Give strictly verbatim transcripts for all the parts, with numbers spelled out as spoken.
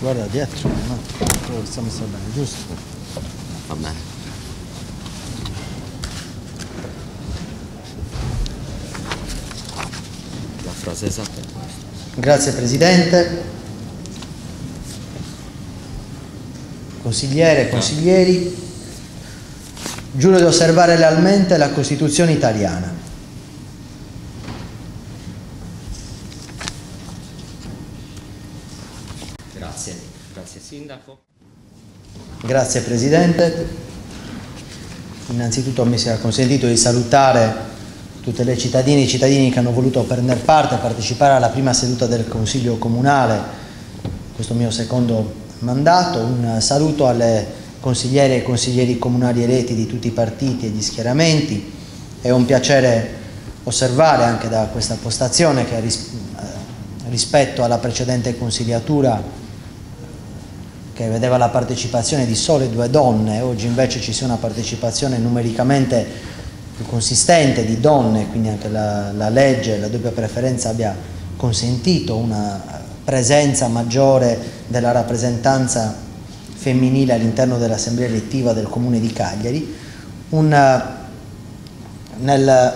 guarda dietro, no? Stiamo stare bene, giusto? Va bene. La frase esatta è questa. Grazie Presidente, consigliere e consiglieri, giuro di osservare lealmente la Costituzione italiana. Grazie, grazie Sindaco. Grazie Presidente. Innanzitutto mi sia consentito di salutare tutte le cittadine e i cittadini che hanno voluto prendere parte e partecipare alla prima seduta del Consiglio Comunale, questo mio secondo mandato. Un saluto alle consigliere e consiglieri comunali eletti di tutti i partiti e gli schieramenti. È un piacere osservare anche da questa postazione che ris rispetto alla precedente consigliatura, che vedeva la partecipazione di sole due donne, oggi invece ci sia una partecipazione numericamente più consistente di donne, quindi anche la, la legge, la doppia preferenza abbia consentito una presenza maggiore della rappresentanza femminile all'interno dell'assemblea elettiva del Comune di Cagliari. Un, nel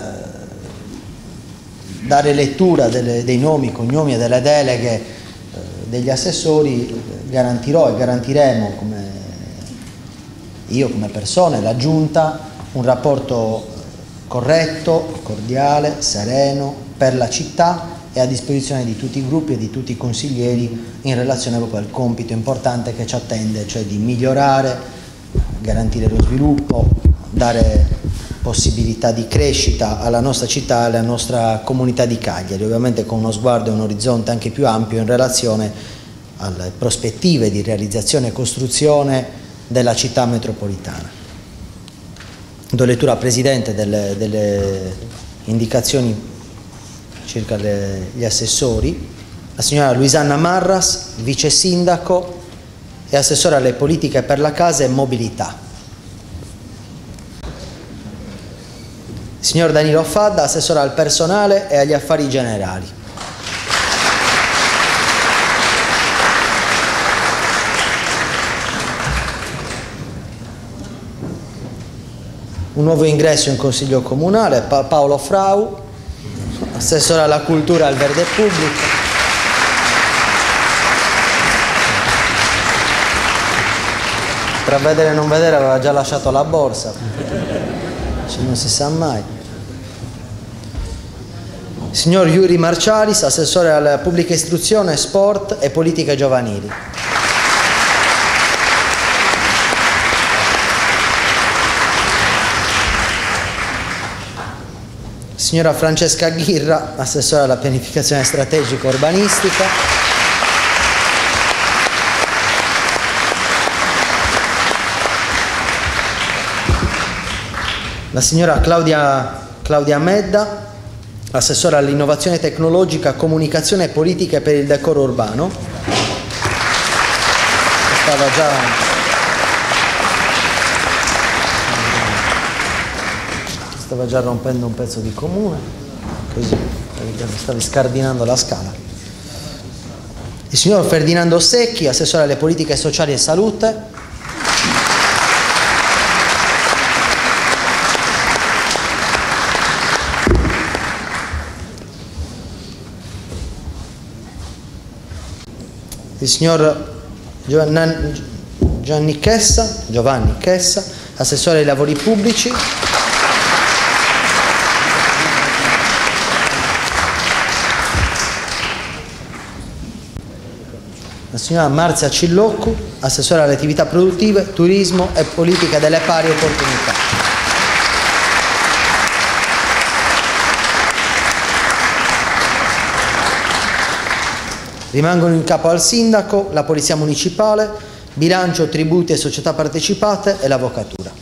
dare lettura delle, dei nomi, cognomi e delle deleghe eh, degli assessori, garantirò e garantiremo, come io come persona e la Giunta, un rapporto corretto, cordiale, sereno per la città e a disposizione di tutti i gruppi e di tutti i consiglieri in relazione proprio al compito importante che ci attende, cioè di migliorare, garantire lo sviluppo, dare possibilità di crescita alla nostra città e alla nostra comunità di Cagliari, ovviamente con uno sguardo e un orizzonte anche più ampio in relazione alle prospettive di realizzazione e costruzione della città metropolitana. Do lettura al Presidente delle, delle indicazioni circa le, gli assessori. La signora Luisanna Marras, vice sindaco e assessore alle politiche per la casa e mobilità. Il signor Danilo Fadda, assessore al personale e agli affari generali. Un nuovo ingresso in Consiglio Comunale, pa Paolo Frau, assessore alla cultura e al verde pubblico. Tra vedere e non vedere aveva già lasciato la borsa, cioè non si sa mai. Signor Yuri Marcialis, assessore alla pubblica istruzione, sport e politiche giovanili. Signora Francesca Ghirra, assessore alla pianificazione strategica urbanistica. La signora Claudia, Claudia Medda, assessore all'innovazione tecnologica, comunicazione e politiche per il decoro urbano. Stava già... stava già rompendo un pezzo di comune, così stavi scardinando la scala. Il signor Ferdinando Secchi, assessore alle politiche sociali e salute. Il signor Giovanni Chessa, Giovanni Chessa, assessore ai lavori pubblici. La signora Marzia Cilloccu, assessore alle attività produttive, turismo e politica delle pari opportunità. Rimangono in capo al sindaco la polizia municipale, bilancio, tributi e società partecipate e l'avvocatura.